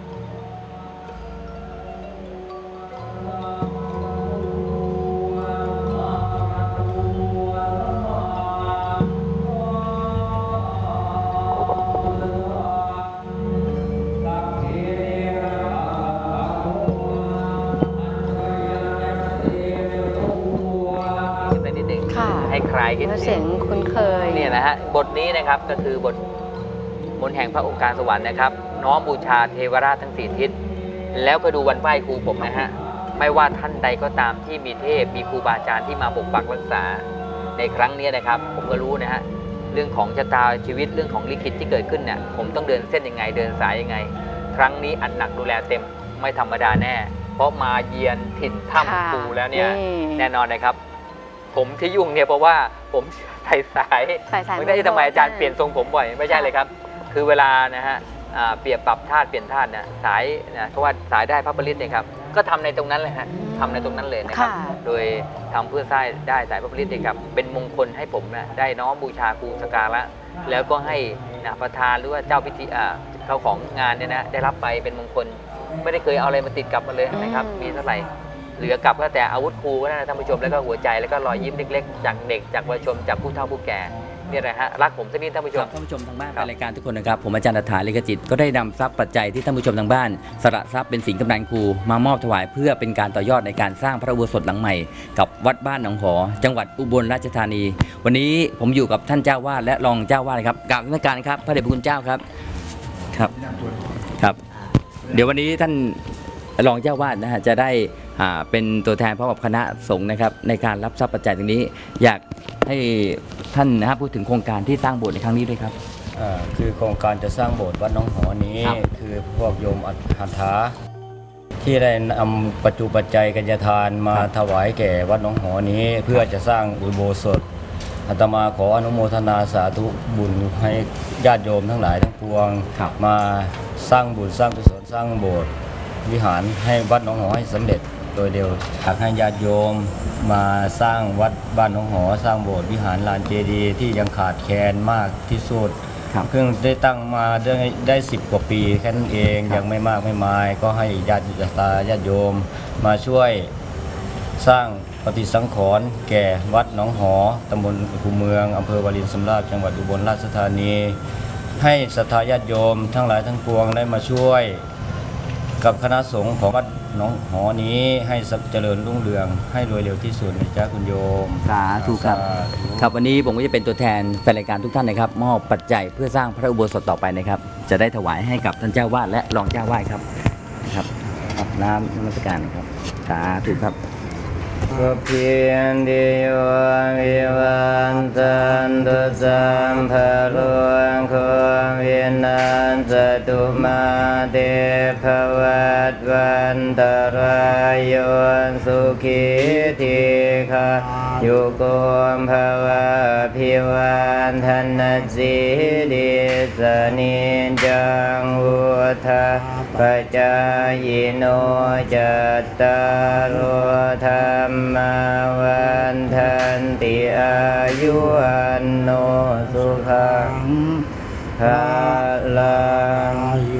ให้ใครคิดเสียงคุ้นเคยเนี่ยนะฮะบทนี้นะครับก็คือบทมนต์แห่งพระองค์การสวรรค์นะครับน้อมบูชาเทวราชทั้งสี่ทิศแล้วก็ดูวันไหว้ครูผมนะฮะไม่ว่าท่านใดก็ตามที่มีเทพมีครูบาอาจารย์ที่มาปกปักรักษาในครั้งนี้นะครับผมก็รู้นะฮะเรื่องของชะตาชีวิตเรื่องของลิขิตที่เกิดขึ้นเนี่ยผมต้องเดินเส้นยังไงเดินสายยังไงครั้งนี้อัดหนักดูแลเต็มไม่ธรรมดาแน่เพราะมาเยือนถิ่นถ้ำครูแล้วเนี่ยแน่นอนนะครับผมที่ยุ่งเนี่ยเพราะว่าผมใส่สายไม่ได้ทำไมอาจารย์เปลี่ยนทรงผมบ่อยไม่ใช่เลยครับคือเวลานะฮะเปลี่ยนปรับธาตุเปลี่ยนธาตุเนี่ยสายนะเพราะว่าสายได้พระปริตเนี่ยครับก็ทำในตรงนั้นเลยฮะทำในตรงนั้นเลยนะครับโดยทำเพื่อสร้างได้สายพระปริตเนี่ยครับเป็นมงคลให้ผมนะได้น้อมบูชาครูสักการะแล้วก็ให้นะประธานหรือว่าเจ้าพิธีเขาของงานเนี่ยนะได้รับไปเป็นมงคลไม่ได้เคยเอาอะไรมาติดกลับมาเลยนะครับมีเท่าไหร่เหลือกลับก็แต่อาวุธครูนะท่านผู้ชมแล้วก็หัวใจแล้วก็รอยยิ้มเล็กๆจากเด็กจากวัยชมจากผู้เฒ่าผู้แก่นี่แหละฮะรักผมสักนิดท่านผู้ชมท่านผู้ชมทางบ้านรายการทุกคนนะครับผมอาจารย์อัฏฐาลิขจิตก็ได้นำทรัพย์ปัจจัยที่ท่านผู้ชมทางบ้านสละทรัพย์เป็นสินกำนันครูมามอบถวายเพื่อเป็นการต่อยอดในการสร้างพระอุโบสถหลังใหม่กับวัดบ้านหนองหอจังหวัดอุบลราชธานีวันนี้ผมอยู่กับท่านเจ้าวาดและรองเจ้าวาดครับกราบนมัสการครับพระเดชพระคุณเจ้าครับครับครับเดี๋ยววันนี้ท่านรองเจ้าวาดนะฮะจะได้เป็นตัวแทนพร้อมกับคณะสงฆ์นะครับในการรับทรัพย์ปัจจัยตรงนี้อยากให้ท่านนะครับพูดถึงโครงการที่สร้างโบสถ์ในครั้งนี้ด้วยครับคือโครงการจะสร้างโบสถ์วัดหนองหอนี้คือพวกโยมอัฏฐาที่ได้นำปัจจุปัจจัยกัญญาทานมาถวายแก่วัดหนองหอนี้เพื่อจะสร้างอุโบสถอาตมาขออนุโมทนาสาธุบุญให้ญาติโยมทั้งหลายทั้งปวงมาสร้างบุญสร้างกุศลสร้างโบสถ์วิหารให้วัดหนองหอให้สำเร็จโดยเดียวอยากให้ญาติโยมมาสร้างวัดบ้านหนองหอสร้างโบสถ์วิหารลานเจดีย์ที่ยังขาดแคลนมากที่สุดเพิ่งได้ตั้งมาได้ได้สิบกว่าปีแค่นั้นเองยังไม่มากไม่มายก็ให้ญาติตาญาติโยมมาช่วยสร้างปฏิสังขรณ์แก่วัดหนองหอตำบลคูเมืองอำเภอวารินชำราบจังหวัดอุบลราชธานีให้ศรัทธาญาติโยมทั้งหลายทั้งปวงได้มาช่วยกับคณะสงฆ์ของวัดหนองหอนี้ให้เจริญรุ่งเรืองให้รวยเร็วที่สุดนะจ๊ะคุณโยมสาธุครับครับวันนี้ผมก็จะเป็นตัวแทนแฟนรายการทุกท่านนะครับมอบปัจจัยเพื่อสร้างพระอุโบสถต่อไปนะครับจะได้ถวายให้กับท่านเจ้าวาดและรองเจ้าวาดครับครับน้ำนมัสการนะครับสาธุครับก็เพียงเดียววิวันตันตุสัมภะโลงโควินันจตุมาเตภวัตวันตรายโยสุขีทีฆายุโกมภวะพิวันธนสีดิสนิจังวุฒาปัจจายโนจัตตารโอธรรมมาวันทันติอายุวันโนสุขังภาลัง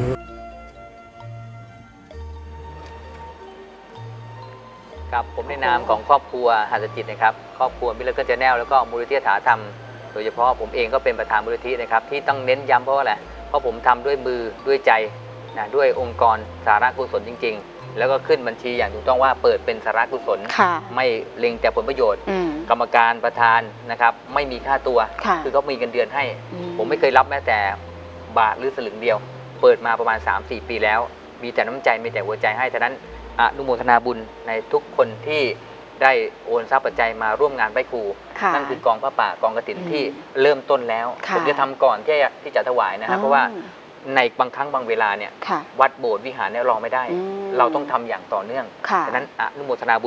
ครับผมในนามของครอบครัวหัตถจิตนะครับครอบครัวมิเลอร์เคิลแชนแนลแล้วก็มูลนิธิถาธรรมโดยเฉพาะผมเองก็เป็นประธานมูลนิธินะครับที่ต้องเน้นย้ำเพราะอะไรเพราะผมทำด้วยมือด้วยใจนะด้วยองค์กรสาระกุศลจริงๆแล้วก็ขึ้นบัญชีอย่างถูกต้องว่าเปิดเป็นสาระกุศลไม่เล็งแต่ผลประโยชน์กรรมการประธานนะครับไม่มีค่าตัวคือเขามีเงินเดือนให้ผมไม่เคยรับแม้แต่บาทหรือสลึงเดียวเปิดมาประมาณ สามสี่ ปีแล้วมีแต่น้ำใจมีแต่หัวใจให้ฉะนั้นอนุโมทนาบุญในทุกคนที่ได้โอนทรัพย์ปัจจัยมาร่วมงานไหว้ครูนั่นคือกองพระป่ากองกฐินที่เริ่มต้นแล้วผมจะทำก่อนที่จะที่จะถวายนะครับเพราะว่าในบางครั้งบางเวลาเนี่ยวัดโบสถ์วิหารเนี่ยรอไม่ได้เราต้องทำอย่างต่อเนื่องฉะนั้นอนุโมทนาบุญ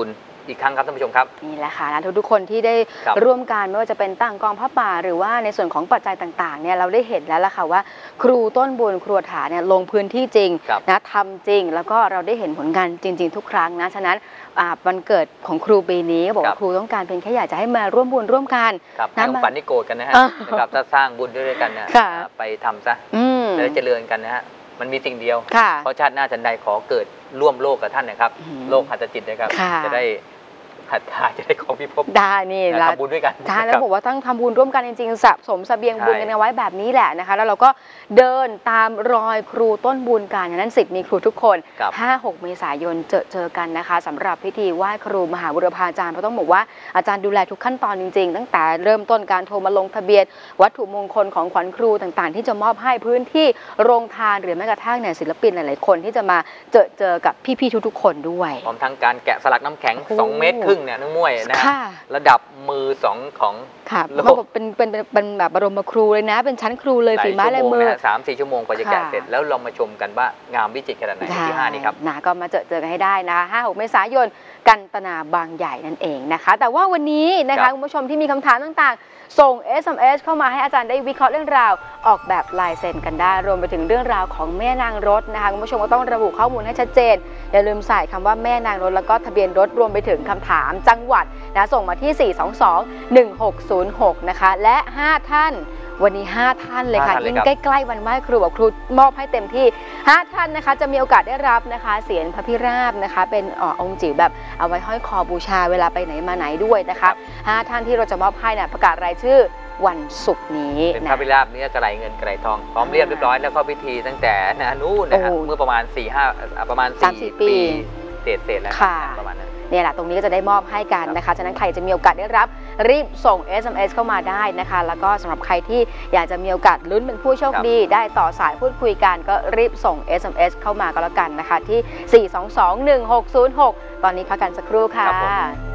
อีกครั้งครับท่านผู้ชมครับนี่แหละค่ะนะทุกๆคนที่ได้ร่วมกันไม่ว่าจะเป็นตั้งกองผ้าป่าหรือว่าในส่วนของปัจจัยต่างๆเนี่ยเราได้เห็นแล้วล่ะค่ะว่าครูต้นบุญครูถาเนี่ยลงพื้นที่จริงนะทำจริงแล้วก็เราได้เห็นผลงานจริงๆทุกครั้งนะฉะนั้นวันเกิดของครูปีนี้บอกว่าครูต้องการเพียงแค่อยากจะให้มาร่วมบุญร่วมกันนะฝันนิโกรธกันนะฮะนะครับถ้าสร้างบุญด้วยกันนะไปทำซะจะได้เจริญกันนะฮะมันมีสิ่งเดียวเพราะชาติหน้าฉันใดขอเกิดร่วมโลกกับท่านนะครับโลกหัตถจิตนะครับจะได้หัตถาจะได้ของพิภพได้นี่ทำบุญด้วยกันใช่แล้วบอกว่าต้องทำบุญร่วมกันจริงๆสะสมเสบียงบุญกันเอาไว้แบบนี้แหละนะคะแล้วเราก็เดินตามรอยครูต้นบุญกันนั้นสิทธิ์มีครูทุกคน ห้าหก เมษายนเจอเจอกันนะคะสำหรับพิธีไหว้ครูมหาบุรพาจารย์เพราะต้องบอกว่าอาจารย์ดูแลทุกขั้นตอนจริงๆตั้งแต่เริ่มต้นการโทรมาลงทะเบียนวัตถุมงคลของขวัญครูต่างๆที่จะมอบให้พื้นที่โรงทานหรือแม้กระทั่งเนี่ยศิลปินหลายๆคนที่จะมาเจอเจอกับพี่ๆทุกๆคนด้วยพร้อมทั้งการแกะสลักน้ำแข็งสองเมตรครึ่งเนี่ยน้องมวยนะระดับมือสองของค่ะเขาบอกเป็นเป็นเป็นแบบบรมครูเลยนะเป็นชั้นครูเลยฝีไม้ลายมือสามสี่ชั่วโมงกว่าจะแกะเสร็จแล้วเรามาชมกันว่างามวิจิตรขนาดไหนที่ห้านี้ครับนะก็มาเจอเจอกันให้ได้นะห้าหกเมษายนกันตนาบางใหญ่นั่นเองนะคะแต่ว่าวันนี้นะคะคุณผู้ชมที่มีคำถามต่างๆส่ง เอส เอ็ม เอส เข้ามาให้อาจารย์ได้วิเคราะห์เรื่องราวออกแบบลายเซ็นกันได้รวมไปถึงเรื่องราวของแม่นางรถนะคะคุณผู้ชมก็ต้องระบุข้อมูลให้ชัดเจนอย่าลืมใส่คำว่าแม่นางรถแล้วก็ทะเบียนรถรวมไปถึงคำถามจังหวัดนะส่งมาที่ สี่ สอง สอง หนึ่ง หก ศูนย์ หก นะคะและห้าท่านวันนี้ห้าท่านเลยค่ะยิ่งใกล้ๆวันไหว้ครูบอกครูมอบให้เต็มที่ห้าท่านนะคะจะมีโอกาสได้รับนะคะเสียญพระพิราบนะคะเป็นองค์จิ๋วแบบเอาไว้ห้อยคอบูชาเวลาไปไหนมาไหนด้วยนะคะห้าท่านที่เราจะมอบให้เนี่ยประกาศรายชื่อวันศุกร์นี้เป็นพระพิราบเนื้อกระไรเงินกระไรทองพร้อมเรียบเรียบร้อยแล้วก็พิธีตั้งแต่นะนู้นนะครับเมื่อประมาณ สี่ ห้า ประมาณสี่ปีเศษๆแล้วประมาณนั้นเนี่ยแหละตรงนี้ก็จะได้มอบให้กันนะคะฉะนั้นใครจะมีโอกาสได้รับรีบส่ง เอส เอ็ม เอส เข้ามาได้นะคะแล้วก็สำหรับใครที่อยากจะมีโอกาสลุ้นเป็นผู้โชคดีได้ต่อสายพูดคุยกันก็รีบส่ง เอส เอ็ม เอส เข้ามาก็แล้วกันนะคะที่ สี่ สอง สอง หนึ่ง หก ศูนย์ หก ตอนนี้พักกันสักครู่ค่ะ